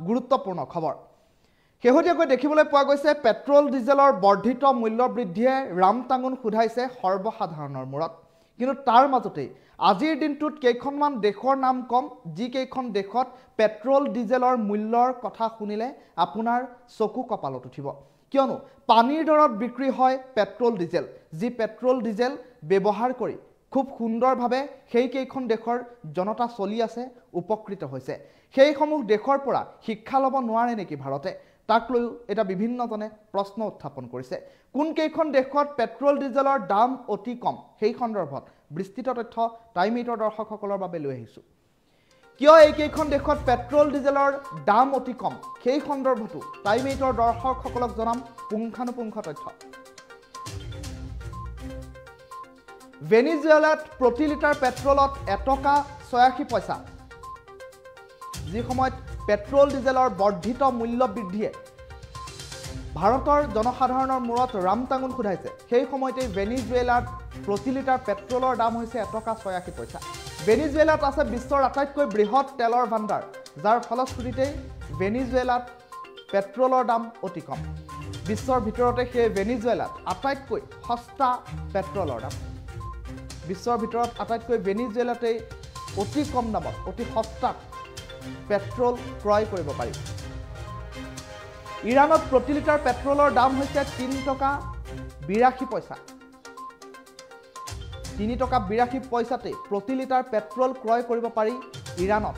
গুৰুত্বপূৰ্ণ খবৰ শেহতীয়াকৈ দেখিবলৈ পোৱা গৈছে পেট্ৰল ডিজেলৰ বৰ্ধিত মূল্য বৃদ্ধিয়ে ৰামটাঙোন খুধাইছে সৰ্বসাধাৰণৰ মূৰত কিন্তু তাৰ মাজতে আজিৰ দিনটোত কেইখনমান দেশৰ নাম কম যি কেইখন দেশত পেট্ৰল ডিজেলৰ মূল্যৰ কথা শুনিলে আপোনাৰ চকু কপালত উঠিব কিয়নো পানীৰ দৰত বিক্ৰী হয় পেট্ৰল ডিজেল যি পেট্ৰল ডিজেল ব্যৱহাৰ কৰি খুব সুন্দৰভাৱে সেই কেইখন দেশৰ জনতা চলি আছে উপকৃত হৈছে সেইসমূহ দেশৰ পৰা শিক্ষা ল'ব নোৱাৰে নেকি ভাৰতে তাক লৈ এটা বিভিন্নজনে প্ৰশ্ন উত্থাপন কৰিছে কোন কেইখন দেশত পেট্ৰল ডিজেলৰ দাম অতি কম সেই সন্দৰ্ভত বিস্তৃত তথ্য টাইমিটৰ দৰ্শকসকলৰ বাবে লৈ আহিছো কিয় এই কেইখন দেশত পেট্ৰল ডিজেলৰ দাম অতি কম সেই সন্দৰ্ভতো টাইমিটৰ দৰ্শকসকলক জনাম পুংখানুপুংখ তথ্য ভেনিজুৱেলাত প্ৰতি লিটাৰ পেট্ৰলত 1 টকা 86 পইচা যি সময়ত পেট্ৰল ডিজেলৰ বৰ্ধিত মূল্য বৃদ্ধিয়ে ভাৰতৰ জনসাধাৰণৰ মূৰত ৰামটাঙোন খুধাইছে সেই সময়তে ভেনিজুৱেলাত প্ৰতি লিটাৰ পেট্ৰলৰ দাম হৈছে 1 টকা 86 পইচা ভেনিজুৱেলাত আছে বিশ্বৰ আটাইতকৈ বৃহৎ তেলৰ ভাণ্ডাৰ যাৰ ফলশ্ৰুতিতে ভেনিজুৱেলাত পেট্ৰলৰ দাম অতি কম বিশ্বৰ ভিতৰতে সেই ভেনিজুৱেলাত আটাইতকৈ সস্তা পেট্ৰলৰ দাম বিশ্বৰ ভিতৰত আটাইতকৈ ভেনিজুৱেলাতে অতি কম দামত অতি সস্তাত পেট্ৰল ক্ৰয় কৰিব পাৰি ইৰাণত প্ৰতি লিটাৰ পেট্ৰলৰ দাম হৈছে 3 টকা 82 পইচা 3 টকা 82 পইচাতে প্ৰতি লিটাৰ পেট্ৰল ক্ৰয় কৰিব পাৰি ইৰাণত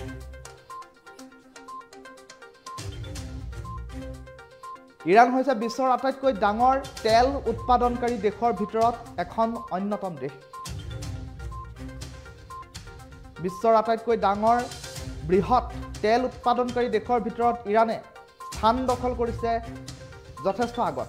ইৰাণ হৈছে বিশ্বৰ আটাইতকৈ ডাঙৰ তেল উৎপাদনকাৰী দেশৰ ভিতৰত এখন অন্যতম দেশ বিশ্বৰ আটাইতকৈ ডাঙৰ বৃহৎ তেল উৎপাদনকাৰী দেশৰ ভিতৰত ইৰাণে স্থান দখল কৰিছে যথেষ্ট আগত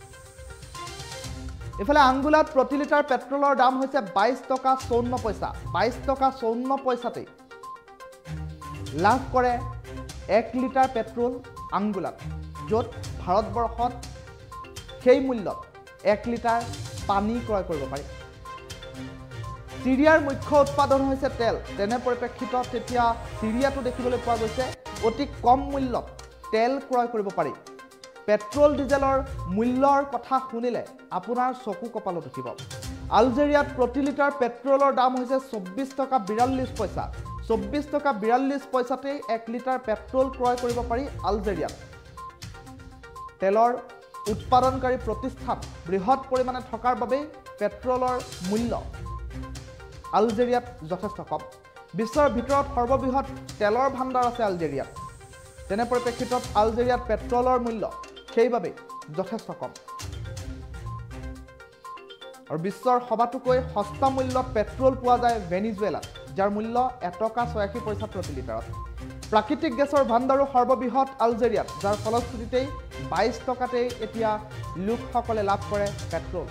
এফালে আংগোলাত প্ৰতি লিটাৰ পেট্ৰলৰ দাম হৈছে 22 টকা 54 পইচা 22 টকা 54 পইচাতে লাভ কৰে 1 লিটাৰ পেট্ৰল আংগোলাত য'ত ভাৰতবৰ্ষত সেই মূল্যত 1 লিটাৰ পানী ক্ৰয় কৰিব পাৰি সিৰিয়াৰ মুখ্য উৎপাদন হৈছে তেল তেনে পৰিপ্ৰেক্ষিতত তেতিয়া সিৰিয়াটো দেখিবলৈ পোৱা গৈছে অতি কম মূল্যত তেল ক্ৰয় কৰিব পাৰি পেট্ৰল ডিজেলৰ মূল্যৰ কথা শুনিলে আপোনাৰ চকু কপালত উঠিব আলজেৰিয়াত প্ৰতি লিটাৰ পেট্ৰলৰ দাম হৈছে 24 টকা 42 পইচা 24 টকা 42 পইচাতে 1 লিটাৰ পেট্ৰল ক্ৰয় কৰিব পাৰি আলজেৰিয়াত তেলৰ উৎপাদনকাৰী প্ৰতিষ্ঠান বৃহৎ পৰিমাণে থকাৰ বাবে পেট্ৰলৰ মূল্য আলজেৰিয়াত যথেষ্ট কম বিশ্বৰ ভিতৰত সৰ্ববৃহৎ তেলৰ ভাণ্ডাৰ আছে আলজেৰিয়াত তেনে পৰিপ্ৰেক্ষিতত আলজেৰিয়াত পেট্ৰলৰ মূল্য সেইবাবে যথেষ্ট কম আৰু বিশ্বৰ সবাতোকৈ সস্তা মূল্যত পেট্ৰল পোৱা যায় ভেনিজুৱেলাত যাৰ মূল্য 1 টকা 86 পইচা প্ৰতি লিটাৰত প্ৰাকৃতিক গেছৰ ভাণ্ডাৰো সৰ্ববৃহৎ আলজেৰিয়াত যাৰ ফলশ্ৰুতিতেই 22 টকাতে এতিয়া লোকসকলে লাভ কৰে পেট্ৰল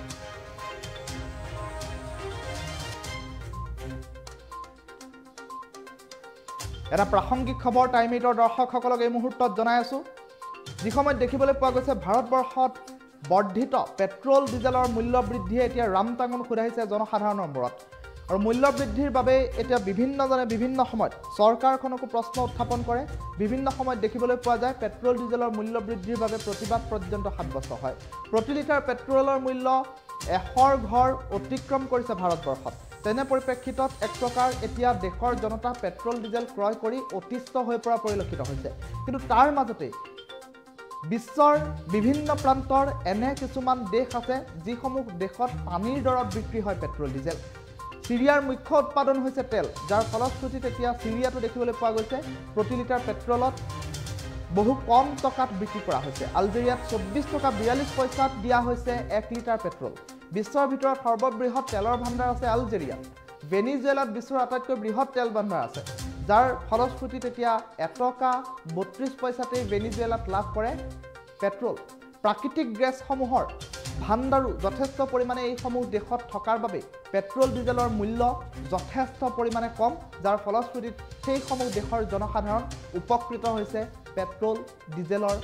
এটা প্ৰাসংগিক খবৰ টাইমিটৰ দৰ্শকসকলক এই মুহূৰ্তত জনাই আছো যি সময়ত দেখিবলৈ পোৱা গৈছে ভাৰতবৰ্ষত বৰ্ধিত পেট্ৰল ডিজেলৰ মূল্য বৃদ্ধিয়ে এতিয়া ৰামটাঙোন খুধাইছে জনসাধাৰণৰ মূৰত আৰু মূল্য বৃদ্ধিৰ বাবে এতিয়া বিভিন্নজনে বিভিন্ন সময়ত চৰকাৰখনকো প্ৰশ্ন উত্থাপন কৰে বিভিন্ন সময়ত দেখিবলৈ পোৱা যায় পেট্ৰল ডিজেলৰ মূল্য বৃদ্ধিৰ বাবে প্ৰতিবাদ পৰ্যন্ত সাব্যস্ত হয় প্ৰতি লিটাৰ পেট্ৰলৰ মূল্য 100 ঘৰ অতিক্ৰম কৰিছে ভাৰতবৰ্ষত তেনে পৰিপ্ৰেক্ষিতত এক প্ৰকাৰ এতিয়া দেশৰ জনতা পেট্ৰল ডিজেল ক্ৰয় কৰি অতিষ্ঠ হৈ পৰা পৰিলক্ষিত হৈছে কিন্তু তাৰ মাজতে বিশ্বৰ বিভিন্ন প্ৰান্তৰ এনে কিছুমান দেশ আছে যিসমূহ দেশত পানীৰ দৰত বিক্ৰী হয় পেট্ৰল ডিজেল সিৰিয়াৰ মুখ্য উৎপাদন হৈছে তেল যাৰ ফলশ্ৰুতিত এতিয়া সিৰিয়াটো দেখিবলৈ পোৱা গৈছে প্ৰতি লিটাৰ পেট্ৰলত বহু কম টকাত বিক্ৰী কৰা হৈছে আলজেৰিয়াত 24 টকা 42 পইচাত দিয়া হৈছে 1 লিটাৰ পেট্ৰল বিশ্বৰ ভিতৰত সৰ্ববৃহৎ তেলৰ ভাণ্ডাৰ আছে আলজেৰিয়াত ভেনিজুৱেলাত বিশ্বৰ আটাইতকৈ বৃহৎ তেল ভাণ্ডাৰ আছে যাৰ ফলশ্ৰুতিত এতিয়া 1 টকা 32 পইচাতে ভেনিজুৱেলাত লাভ কৰে পেট্ৰল প্ৰাকৃতিক গেছসমূহৰ ভাণ্ডাৰো যথেষ্ট পৰিমাণে এইসমূহ দেশত থকাৰ বাবে পেট্ৰল ডিজেলৰ মূল্য যথেষ্ট পৰিমাণে কম যাৰ ফলশ্ৰুতিত সেইসমূহ দেশৰ জনসাধাৰণ উপকৃত হৈছে পেট্ৰল ডিজেলৰ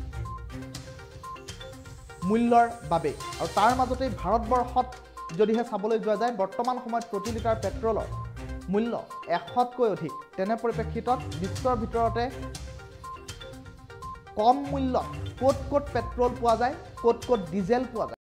মূল্যৰ বাবে আৰু তাৰ মাজতে ভাৰতবৰ্ষত যদিহে চাবলৈ যোৱা যায় বৰ্তমান সময়ত প্ৰতি লিটাৰ পেট্ৰলৰ মূল্য 100তকৈ অধিক তেনে পৰিপ্ৰেক্ষিতত বিশ্বৰ ভিতৰতে কম মূল্যত ক'ত ক'ত পেট্ৰল পোৱা যায়, ক'ত ক'ত ডিজেল পোৱা যায়।